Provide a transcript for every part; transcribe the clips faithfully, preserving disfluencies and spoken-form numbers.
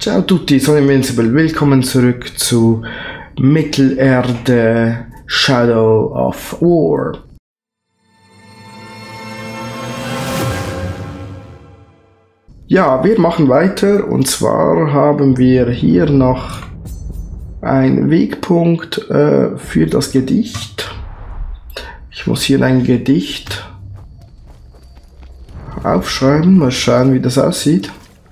Ciao tutti, sono Invincible, willkommen zurück zu Mittelerde Shadow of War. Ja, wir machen weiter und zwar haben wir hier noch einen Wegpunkt äh, für das Gedicht. Ich muss hier ein Gedicht aufschreiben, mal schauen wie das aussieht.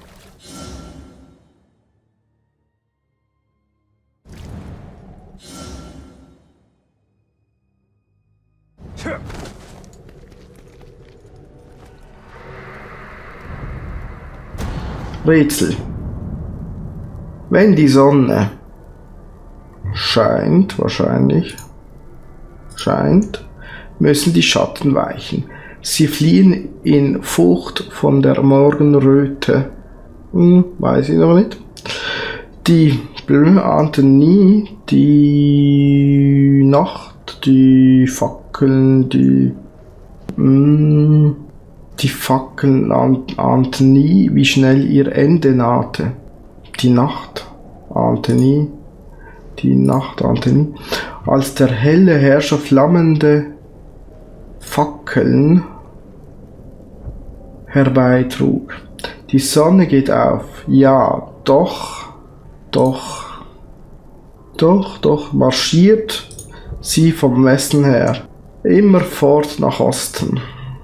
Rätsel. Wenn die Sonne scheint, wahrscheinlich, scheint, müssen die Schatten weichen. Sie fliehen in Furcht von der Morgenröte. Hm, weiß ich noch nicht. Die Blöde ahnten nie die Nacht, die Fackeln, die... Hm, Die Fackeln ahnten nie, wie schnell ihr Ende nahte. Die Nacht ahnte nie, die Nacht ahnte nie, als der helle Herrscher flammende Fackeln herbeitrug. Die Sonne geht auf, ja, doch, doch, doch, doch, marschiert sie vom Westen her, immer fort nach Osten.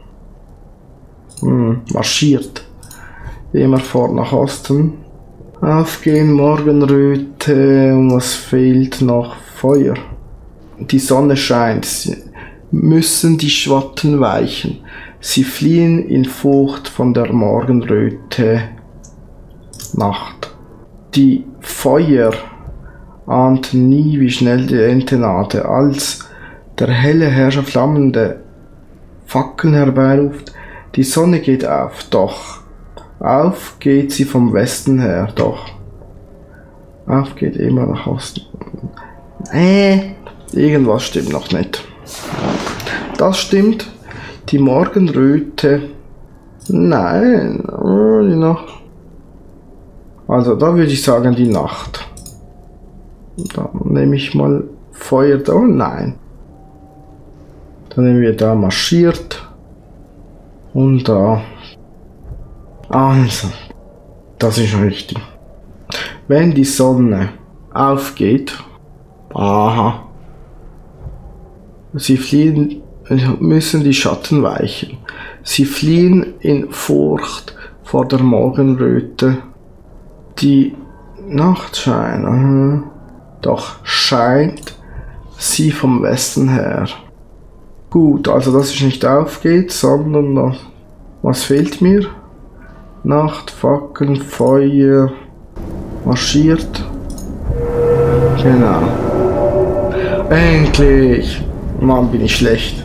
Hm, marschiert immer fort nach Osten. Aufgehen, Morgenröte, und was fehlt noch? Feuer. Die Sonne scheint, sie müssen die Schatten weichen. Sie fliehen in Furcht von der Morgenröte. Nacht. Die Feuer ahnten nie, wie schnell die Ente nahte, als der helle Herrscher flammende Fackeln herbeiruft. Die Sonne geht auf, doch. Auf geht sie vom Westen her, doch. Auf geht immer nach Osten. Äh, irgendwas stimmt noch nicht. Das stimmt. Die Morgenröte. Nein, die Nacht. Also da würde ich sagen die Nacht. Dann nehme ich mal Feuer da. Nein. Dann nehmen wir da marschiert. Und da. Also, das ist richtig. Wenn die Sonne aufgeht, aha, sie fliehen, müssen die Schatten weichen. Sie fliehen in Furcht vor der Morgenröte. Die Nachtschein, aha, doch scheint sie vom Westen her. Gut, also dass es nicht aufgeht, sondern noch, was fehlt mir? Nacht, Fackeln, Feuer, marschiert. Genau. Endlich! Mann, bin ich schlecht.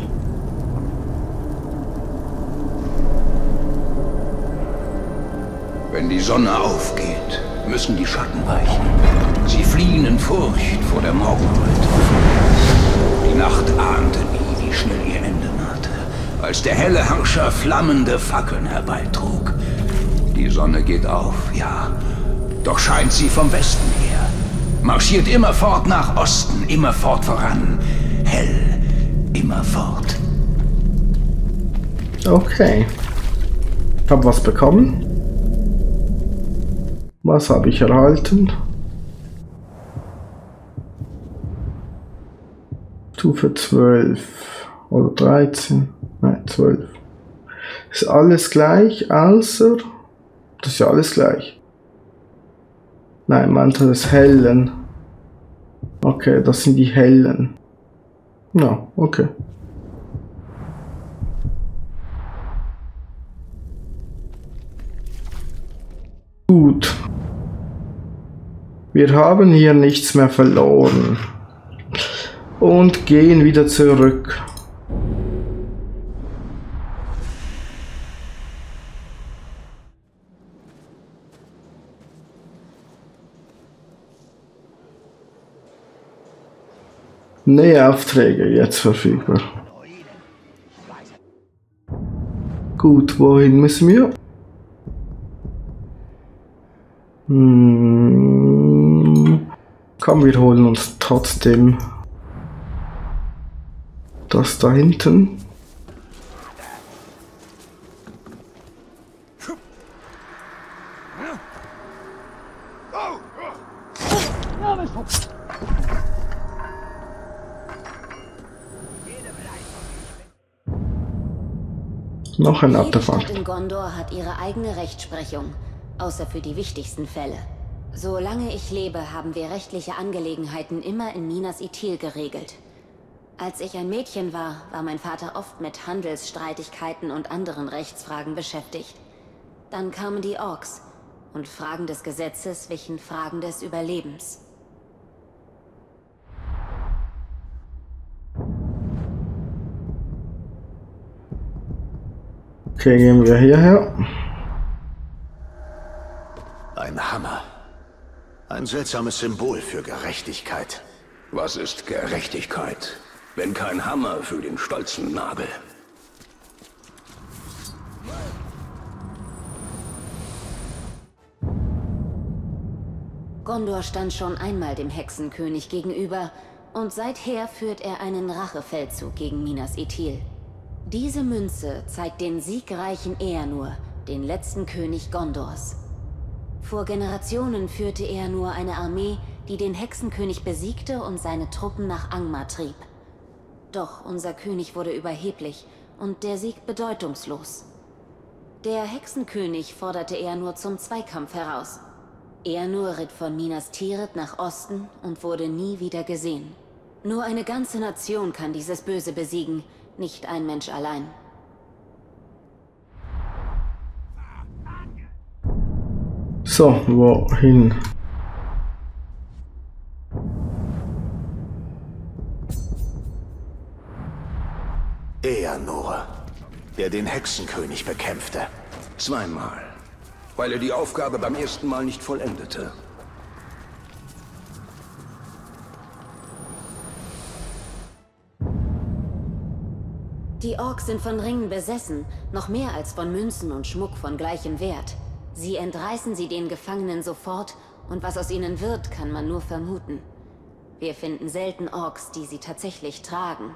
Wenn die Sonne aufgeht, müssen die Schatten weichen. Sie fliehen in Furcht vor der Morgenröte. Die Nacht ahnte nie, wie schnell ihr Ende nahte, als der helle Herrscher flammende Fackeln herbeitrug. Die Sonne geht auf, ja, doch scheint sie vom Westen her, marschiert immerfort nach Osten, immerfort voran, hell, immerfort. Okay. Ich habe was bekommen. Was habe ich erhalten? Stufe zwölf oder dreizehn, nein zwölf. Ist alles gleich, außer, das ist ja alles gleich. Nein, Mantel des Hellen. Okay, das sind die Hellen. Ja, okay. Gut. Wir haben hier nichts mehr verloren. Und gehen wieder zurück. Nähaufträge jetzt verfügbar. Gut, wohin müssen wir? Hm. Komm, wir holen uns trotzdem das da hinten. Noch ein Artefakt. Jede Stadt in Gondor hat ihre eigene Rechtsprechung, außer für die wichtigsten Fälle. Solange ich lebe, haben wir rechtliche Angelegenheiten immer in Minas Ithil geregelt. Als ich ein Mädchen war, war mein Vater oft mit Handelsstreitigkeiten und anderen Rechtsfragen beschäftigt. Dann kamen die Orks, und Fragen des Gesetzes wichen Fragen des Überlebens. Okay, gehen wir hierher. Ein Hammer. Ein seltsames Symbol für Gerechtigkeit. Was ist Gerechtigkeit, wenn kein Hammer für den stolzen Nagel? Gondor stand schon einmal dem Hexenkönig gegenüber, und seither führt er einen Rachefeldzug gegen Minas Ithil. Diese Münze zeigt den siegreichen Eärnur, den letzten König Gondors. Vor Generationen führte Eärnur eine Armee, die den Hexenkönig besiegte und seine Truppen nach Angmar trieb. Doch unser König wurde überheblich und der Sieg bedeutungslos. Der Hexenkönig forderte Eärnur zum Zweikampf heraus. Eärnur ritt von Minas Tirith nach Osten und wurde nie wieder gesehen. Nur eine ganze Nation kann dieses Böse besiegen, nicht ein Mensch allein. So, wohin? Eärnur, der den Hexenkönig bekämpfte. Zweimal, weil er die Aufgabe beim ersten Mal nicht vollendete. Die Orks sind von Ringen besessen, noch mehr als von Münzen und Schmuck von gleichem Wert. Sie entreißen sie den Gefangenen sofort, und was aus ihnen wird, kann man nur vermuten. Wir finden selten Orks, die sie tatsächlich tragen.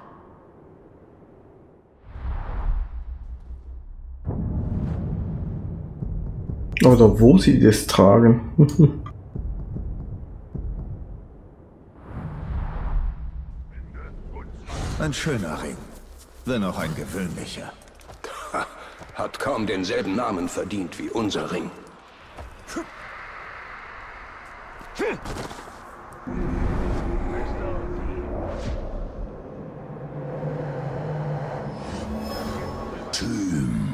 Oder wo sie das tragen. Ein schöner Ring, wenn auch ein gewöhnlicher. Ha, hat kaum denselben Namen verdient wie unser Ring. Tüm.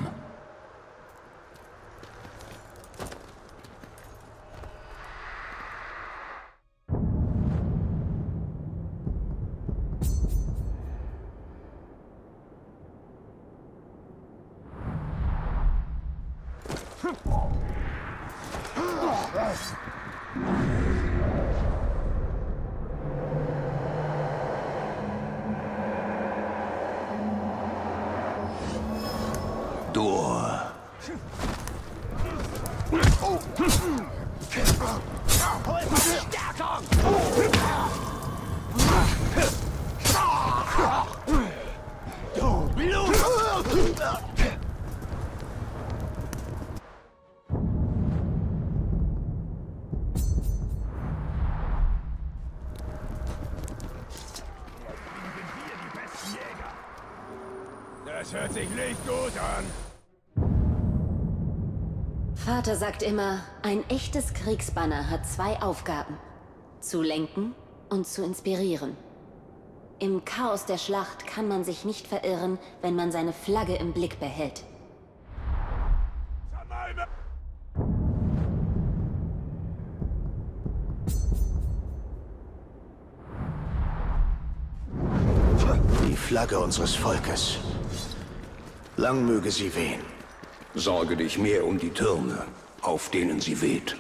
Dor. Das hört sich nicht gut an. Vater sagt immer, ein echtes Kriegsbanner hat zwei Aufgaben: zu lenken und zu inspirieren. Im Chaos der Schlacht kann man sich nicht verirren, wenn man seine Flagge im Blick behält. Die Flagge unseres Volkes. Lang möge sie wehen. Sorge dich mehr um die Türme, auf denen sie weht.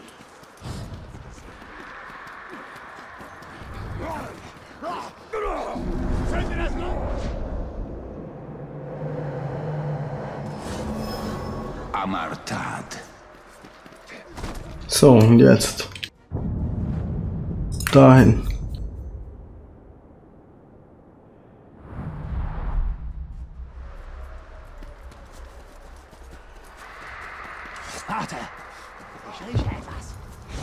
Amartad. So, und jetzt. dahin. Warte! Ich rieche etwas.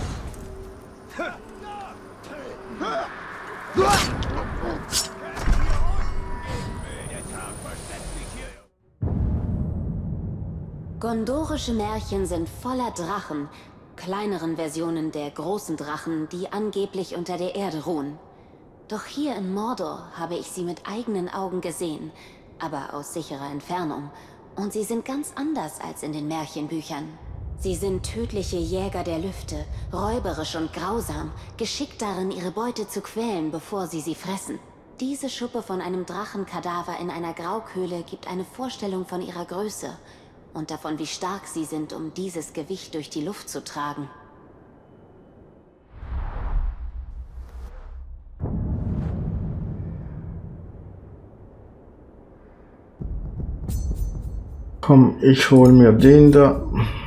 Gondorische Märchen sind voller Drachen, kleineren Versionen der großen Drachen, die angeblich unter der Erde ruhen. Doch hier in Mordor habe ich sie mit eigenen Augen gesehen, aber aus sicherer Entfernung. Und sie sind ganz anders als in den Märchenbüchern. Sie sind tödliche Jäger der Lüfte, räuberisch und grausam, geschickt darin, ihre Beute zu quälen, bevor sie sie fressen. Diese Schuppe von einem Drachenkadaver in einer Grauköhle gibt eine Vorstellung von ihrer Größe und davon, wie stark sie sind, um dieses Gewicht durch die Luft zu tragen. Komm, ich hol mir den da.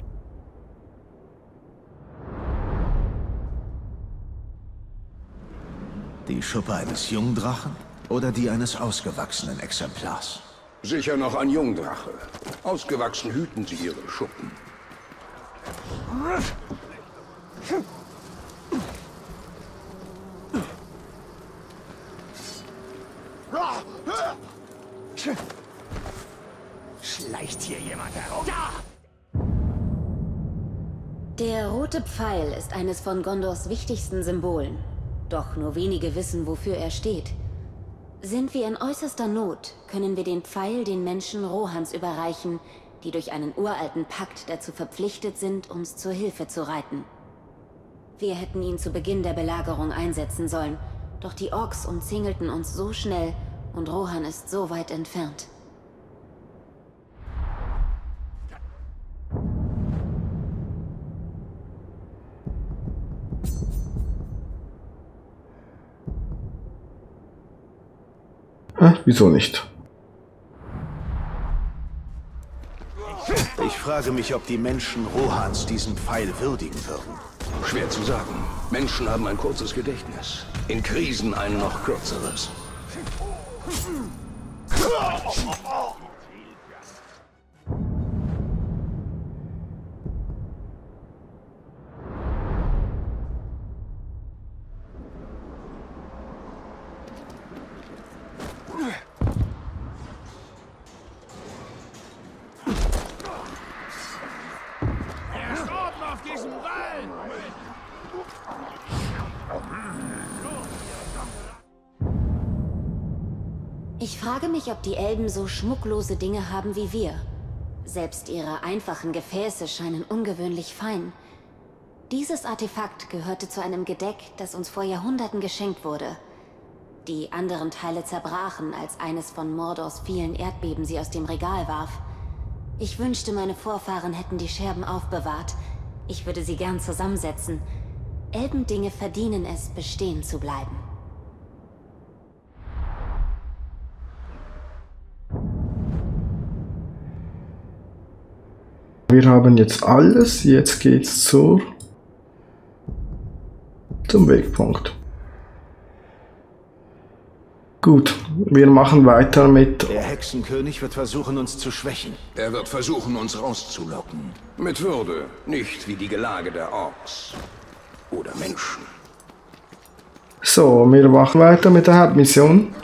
Die Schuppe eines Jungdrachen oder die eines ausgewachsenen Exemplars? Sicher noch ein Jungdrache. Ausgewachsen hüten sie ihre Schuppen. Schleicht hier jemand herum? Da! Der rote Pfeil ist eines von Gondors wichtigsten Symbolen. Doch nur wenige wissen, wofür er steht. Sind wir in äußerster Not, können wir den Pfeil den Menschen Rohans überreichen, die durch einen uralten Pakt dazu verpflichtet sind, uns zur Hilfe zu reiten. Wir hätten ihn zu Beginn der Belagerung einsetzen sollen, doch die Orks umzingelten uns so schnell und Rohan ist so weit entfernt. Äh, wieso nicht? Ich frage mich, ob die Menschen Rohans diesen Pfeil würdigen würden. Schwer zu sagen. Menschen haben ein kurzes Gedächtnis. In Krisen ein noch kürzeres. Ich frage mich, ob die Elben so schmucklose Dinge haben wie wir. Selbst ihre einfachen Gefäße scheinen ungewöhnlich fein. Dieses Artefakt gehörte zu einem Gedeck, das uns vor Jahrhunderten geschenkt wurde. Die anderen Teile zerbrachen, als eines von Mordors vielen Erdbeben sie aus dem Regal warf. Ich wünschte, meine Vorfahren hätten die Scherben aufbewahrt. Ich würde sie gern zusammensetzen. Elbendinge verdienen es, bestehen zu bleiben. Wir haben jetzt alles, jetzt geht's zur zum Wegpunkt. Gut, wir machen weiter mit... Der Hexenkönig wird versuchen, uns zu schwächen. Er wird versuchen, uns rauszulocken. Mit Würde, nicht wie die Gelage der Orks. Oder Menschen. So, wir machen weiter mit der Hauptmission.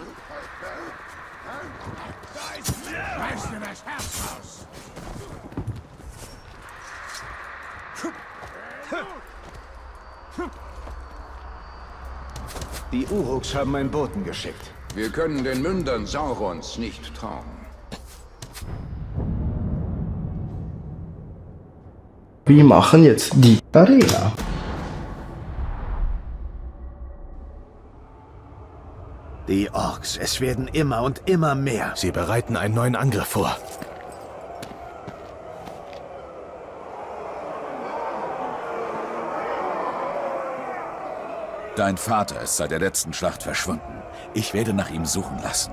Die Uruks haben einen Boten geschickt. Wir können den Mündern Saurons nicht trauen. Wir machen jetzt die Arena. Die Orks, es werden immer und immer mehr. Sie bereiten einen neuen Angriff vor. Dein Vater ist seit der letzten Schlacht verschwunden. Ich werde nach ihm suchen lassen.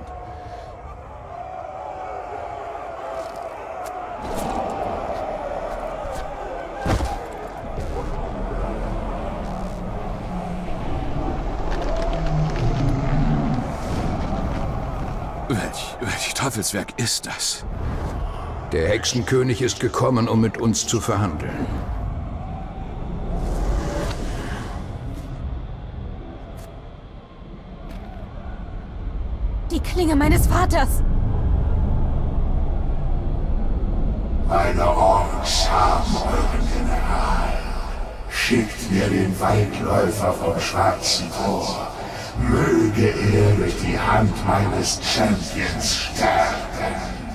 Welch, welch Teufelswerk ist das? Der Hexenkönig ist gekommen, um mit uns zu verhandeln. Die Klinge meines Vaters! Meine Orks haben euren General. Schickt mir den Waldläufer vom Schwarzen Tor. Möge er durch die Hand meines Champions sterben.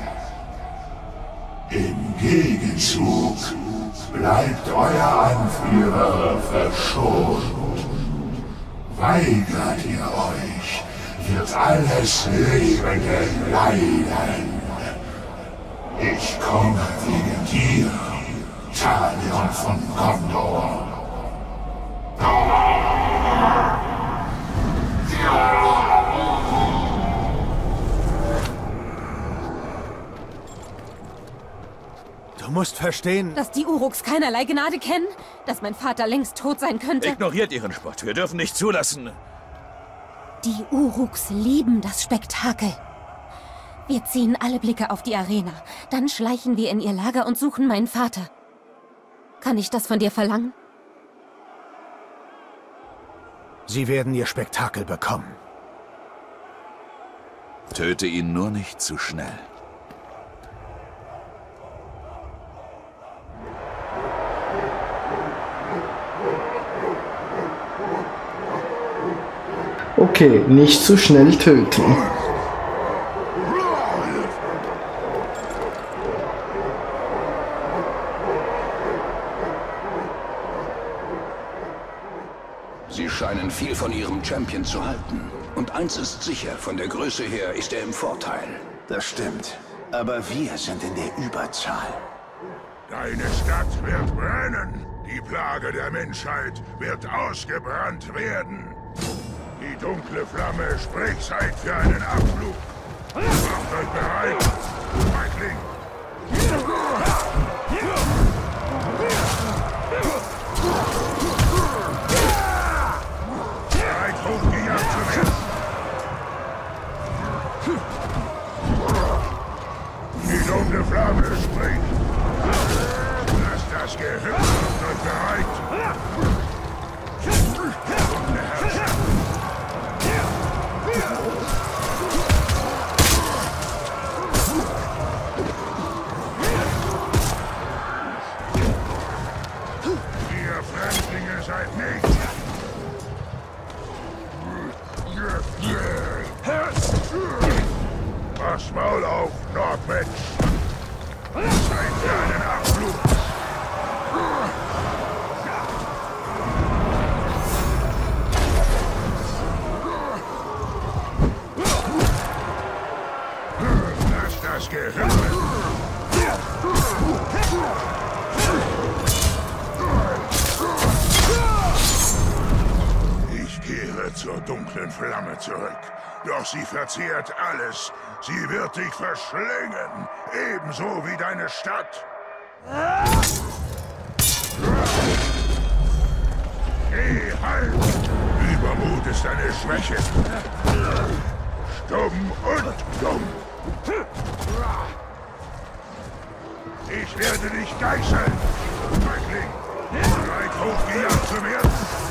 Im Gegenzug bleibt euer Anführer verschont. Weigert ihr euch, wird alles Lebende leiden. Ich komme wegen dir, Talion von Gondor. Du musst verstehen... Dass die Uruks keinerlei Gnade kennen? Dass mein Vater längst tot sein könnte? Ignoriert ihren Spott. Wir dürfen nicht zulassen. Die Uruks lieben das Spektakel. Wir ziehen alle Blicke auf die Arena. Dann schleichen wir in ihr Lager und suchen meinen Vater. Kann ich das von dir verlangen? Sie werden ihr Spektakel bekommen. Töte ihn nur nicht zu schnell. Okay, nicht zu schnell töten. Sie scheinen viel von ihrem Champion zu halten. Und eins ist sicher, von der Größe her ist er im Vorteil. Das stimmt. Aber wir sind in der Überzahl. Deine Stadt wird brennen. Die Plage der Menschheit wird ausgebrannt werden. Die dunkle Flamme spricht Zeit für einen Abflug. Macht euch bereit, Feigling. Bereit, hochgejagt zu werden. Die dunkle Flamme spricht. Lasst das Gehirn, macht euch bereit. Dunkle Herrschaft. Ihr Fremdlinge seid nicht. Pass Maul auf, Nordmensch. Zeit für einen Abflug. Lass das Gehirn. Ich kehre zur dunklen Flamme zurück. Doch sie verzehrt alles. Sie wird dich verschlingen. Ebenso wie deine Stadt. Geh, halt! Übermut ist eine Schwäche. Stumm und dumm. Ich werde dich geißeln. Feigling, bereit hochgejagt zu werden?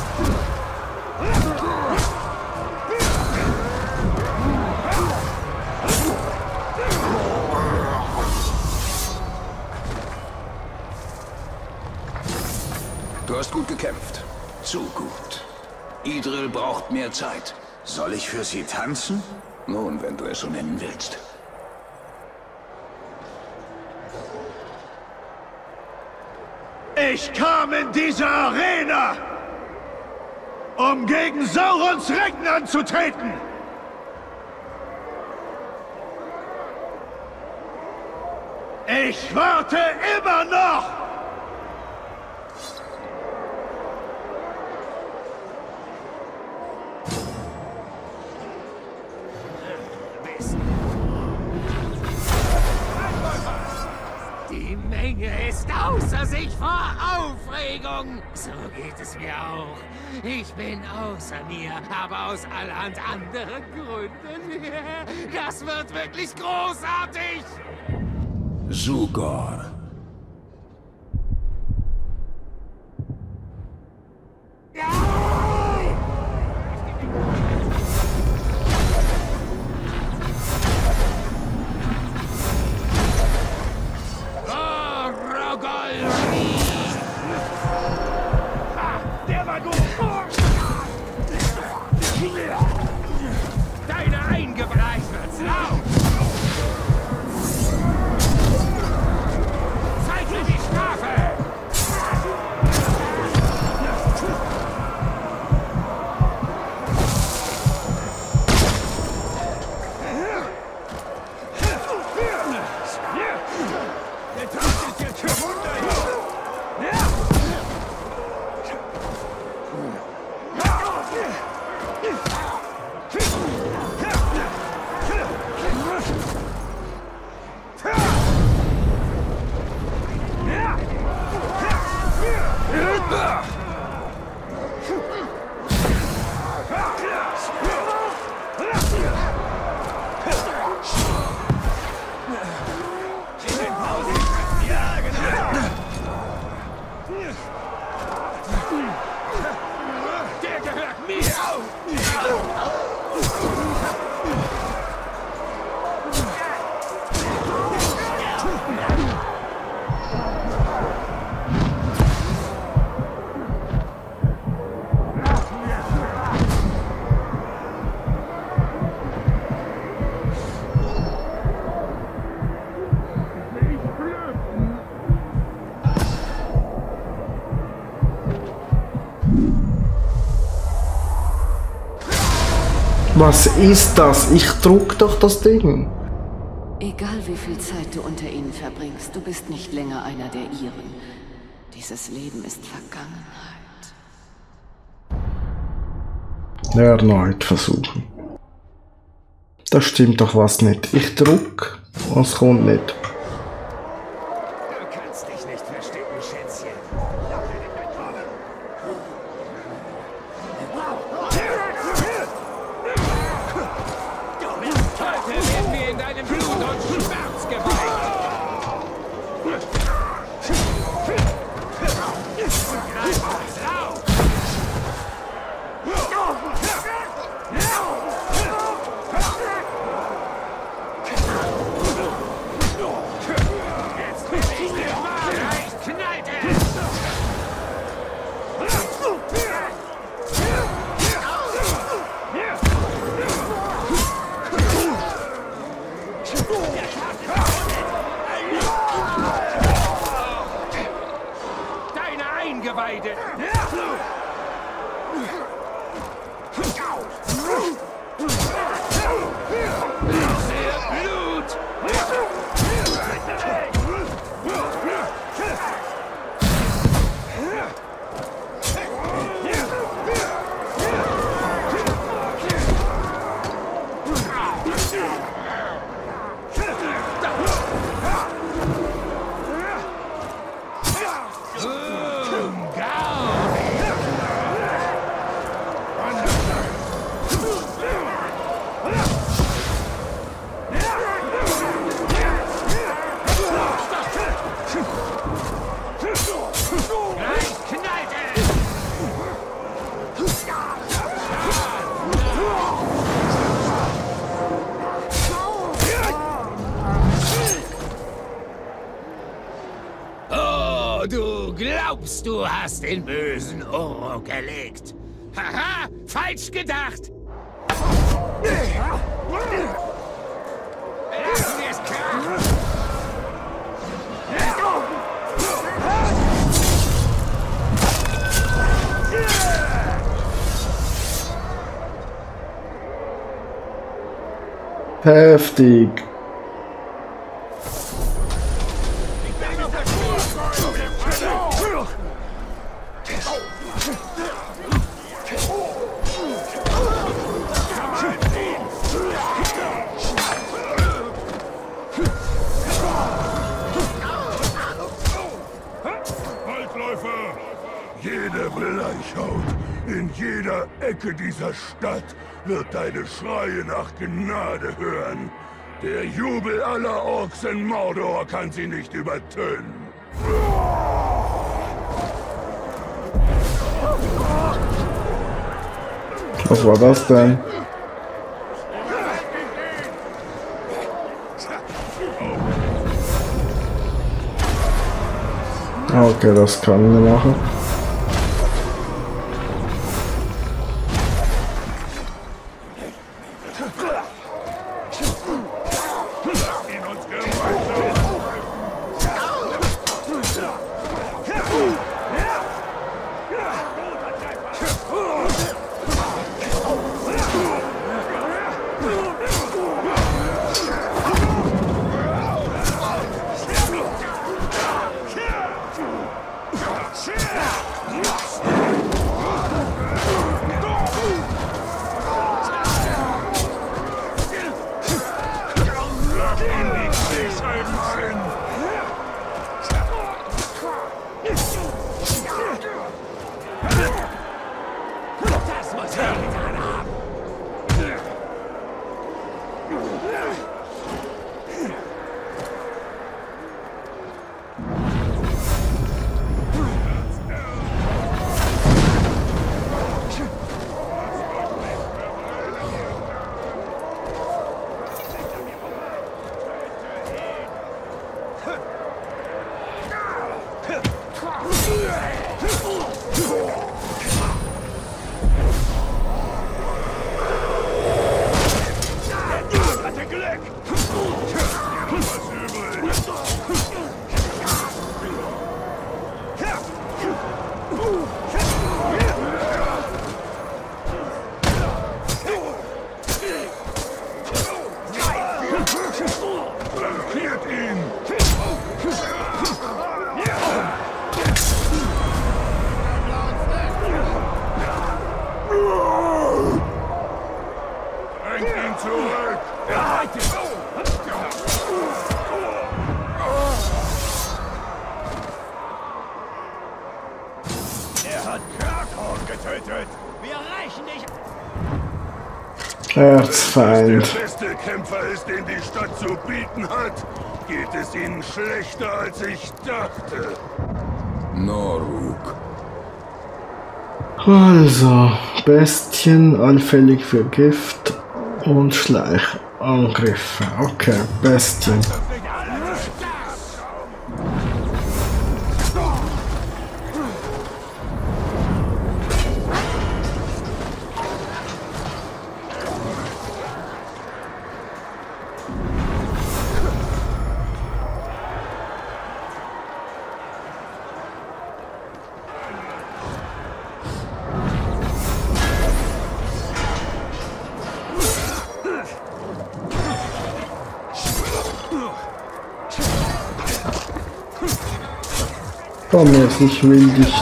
Du hast gut gekämpft. Zu gut. Idril braucht mehr Zeit. Soll ich für sie tanzen? Nun, wenn du es so nennen willst. Ich kam in diese Arena, um gegen Saurons Recken anzutreten. Ich warte immer noch. Die Menge Er ist außer sich vor Aufregung. So geht es mir auch. Ich bin außer mir, aber aus allerhand anderen Gründen. Das wird wirklich großartig. Zugor. Deine Eingeweih wird's laut! Zeig mir die Strafe! Der Tag ist jetzt für Wunder hier! Der gehört mir! Was ist das? Ich druck doch das Ding. Egal wie viel Zeit du unter ihnen verbringst, du bist nicht länger einer der ihren. Dieses Leben ist Vergangenheit. Erneut versuchen. Da stimmt doch was nicht. Ich druck und es kommt nicht. Du kannst dich nicht verstecken, Schätzchen. Heute werden wir in deinem Blut und Schmerz geweiht. Greif uns laut! Jetzt bin ich der Mann! Gleich knallt es! Deine Eingeweide! Sehr Blut! Oh, du glaubst, du hast den bösen Uruk erlegt. Haha, falsch gedacht. Lassen wir es krachen. Heftig. jeder Ecke dieser Stadt wird deine Schreie nach Gnade hören. Der Jubel aller Orks in Mordor kann sie nicht übertönen. Was war das denn? Okay, das kann ich machen. Erzfeind. Der beste Kämpfer ist, den die Stadt zu bieten hat, geht es ihnen schlechter, als ich dachte. Noruk. Also, Bestien, anfällig für Gift und Schleichangriffe. Okay, Bestien. Komm jetzt, ich will dich.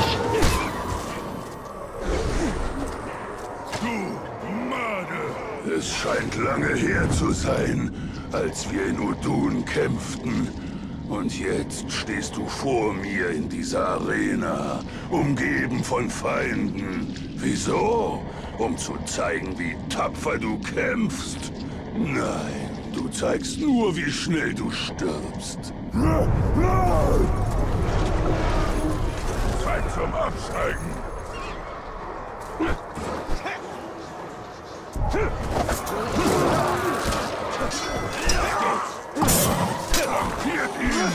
Du, Made! Es scheint lange her zu sein, als wir in Udun kämpften. Und jetzt stehst du vor mir in dieser Arena, umgeben von Feinden. Wieso? Um zu zeigen, wie tapfer du kämpfst? Nein, du zeigst nur, wie schnell du stirbst. Zeit zum Absteigen. Flankiert ihn!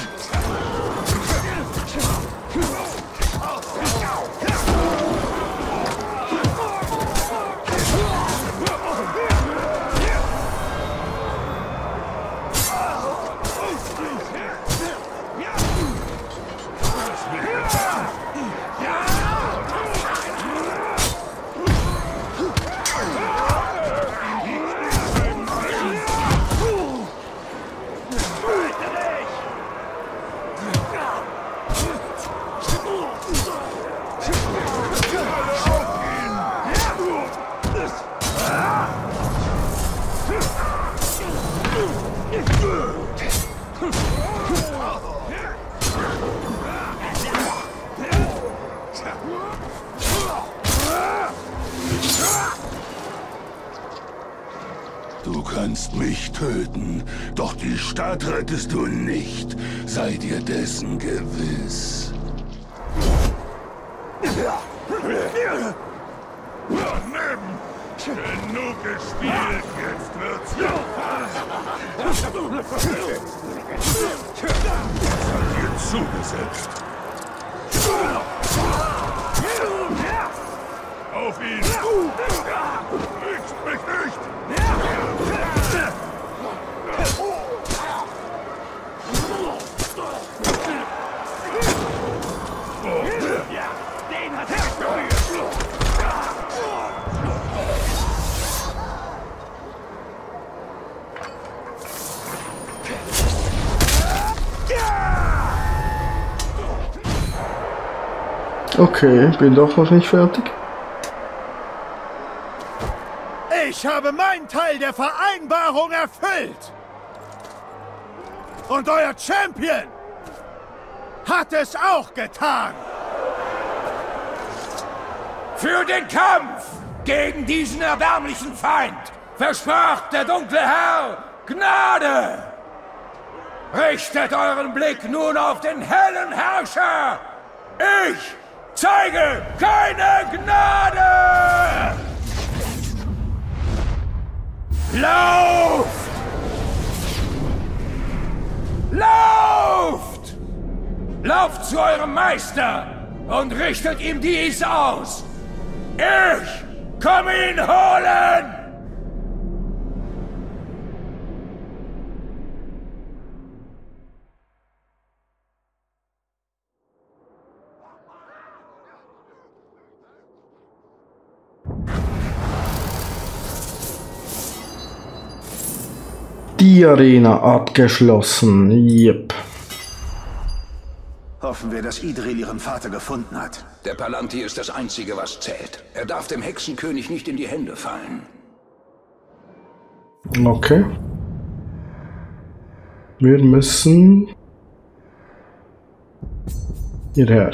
Du kannst mich töten, doch die Stadt rettest du nicht. Sei dir dessen gewiss. Genug gespielt, jetzt wird's hat dir zugesetzt. Auf ihn! Nicht, mich nicht! Den hat er ignoriert! Okay, bin doch noch nicht fertig. Ich habe meinen Teil der Vereinbarung erfüllt. Und euer Champion hat es auch getan. Für den Kampf gegen diesen erbärmlichen Feind versprach der dunkle Herr Gnade. Richtet euren Blick nun auf den hellen Herrscher. Ich zeige keine Gnade! Lauft! Lauft! Lauft zu eurem Meister und richtet ihm dies aus. Ich komme ihn holen! Die Arena abgeschlossen. Yep. Hoffen wir, dass Idril ihren Vater gefunden hat. Der Palantir ist das Einzige, was zählt. Er darf dem Hexenkönig nicht in die Hände fallen. Okay. Wir müssen hierher.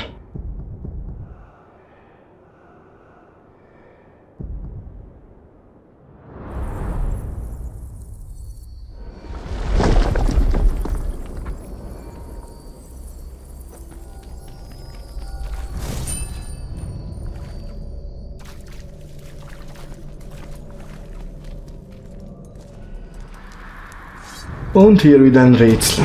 Und hier wieder ein Rätsel.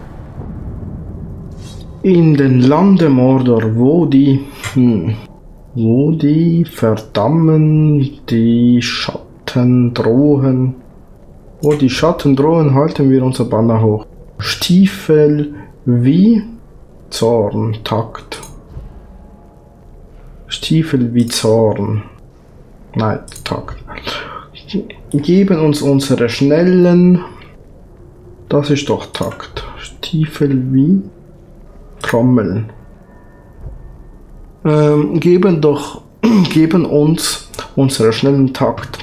In den Lande Mordor, wo die, hm, wo die verdammen, die Schatten drohen, wo die Schatten drohen, halten wir unser Banner hoch. Stiefel wie Zorn, Takt. Stiefel wie Zorn. Nein, Takt. Geben uns unsere schnellen. Das ist doch Takt. Stiefel wie Trommeln. Ähm, geben doch, geben uns unseren schnellen Takt.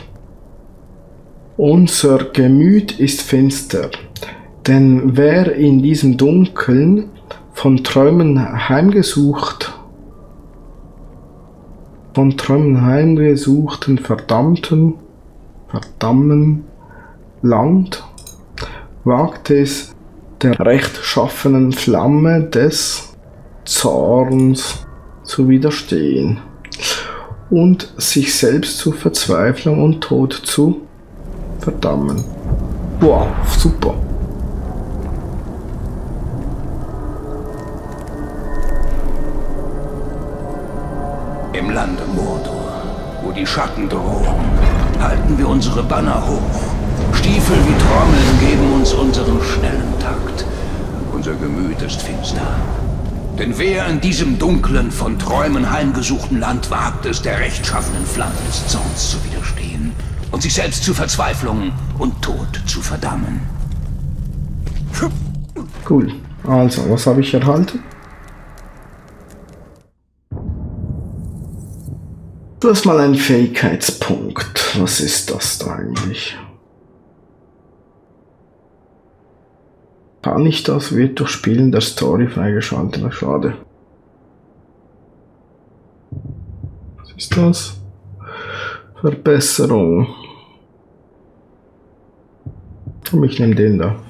Unser Gemüt ist finster, denn wer in diesem Dunkeln von Träumen heimgesucht, von Träumen heimgesuchten verdammten, verdammen Land, wagt es der rechtschaffenen Flamme des Zorns zu widerstehen und sich selbst zu Verzweiflung und Tod zu verdammen. Wow, super. Im Lande Mordor, wo die Schatten drohen, halten wir unsere Banner hoch. Stiefel wie Trommeln geben uns unseren schnellen Takt. Unser Gemüt ist finster. Denn wer in diesem dunklen, von Träumen heimgesuchten Land wagt es, der rechtschaffenen Flamme des Zorns zu widerstehen und sich selbst zu Verzweiflung und Tod zu verdammen. Cool. Also, was habe ich erhalten? Du hast mal einen Fähigkeitspunkt. Was ist das da eigentlich? Kann ich das? Wird durch Spielen der Story freigeschaltet. Schade. Was ist das? Verbesserung. Und ich nehme den da.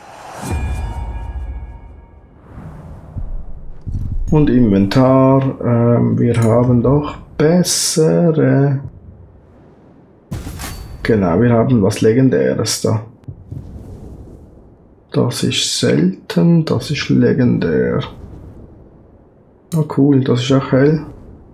Und Inventar, ähm, wir haben doch bessere... Genau, wir haben was Legendäres da. Das ist selten, das ist legendär. Ah cool, das ist auch hell.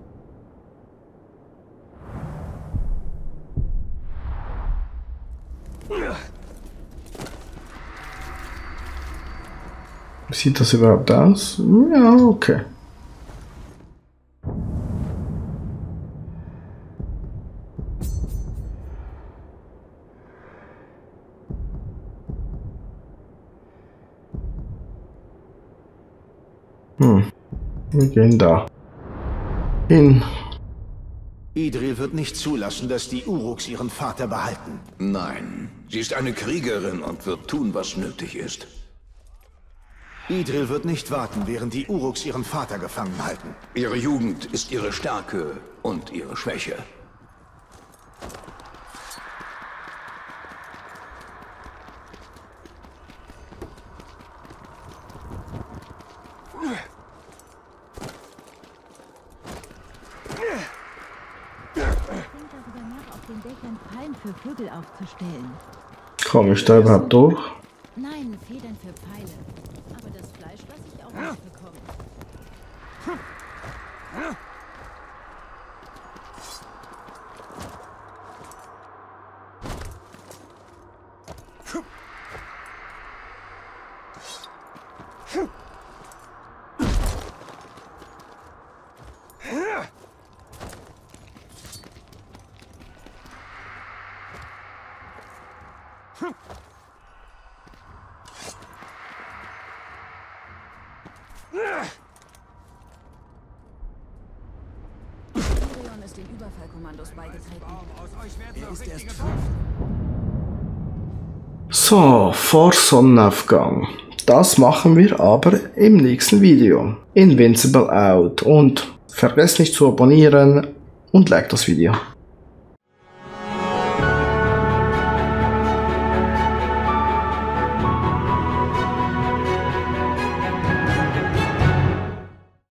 Wie sieht das überhaupt aus? Ja, okay. Hm. Wir gehen da hin. Idril wird nicht zulassen, dass die Uruks ihren Vater behalten. Nein, sie ist eine Kriegerin und wird tun, was nötig ist. Idril wird nicht warten, während die Uruks ihren Vater gefangen halten. Ihre Jugend ist ihre Stärke und ihre Schwäche. Für Vögel aufzustellen. Komme ich da überhaupt durch? Nein, Federn für Pfeile. Aber das Fleisch lasse ich auch nicht bekommen. Orion ist den Überfallkommandos beigetreten. Er ist erst So, vor Sonnenaufgang. Das machen wir aber im nächsten Video. Invincible out. Und vergesst nicht zu abonnieren und like das Video.